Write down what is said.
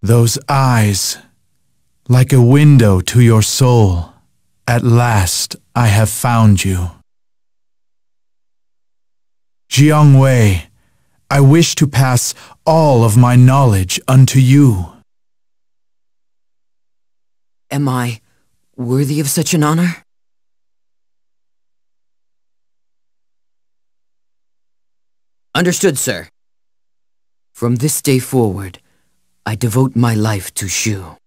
Those eyes, like a window to your soul. At last I have found you. Jiang Wei, I wish to pass all of my knowledge unto you. Am I worthy of such an honor? Understood, sir. From this day forward, I devote my life to Shu.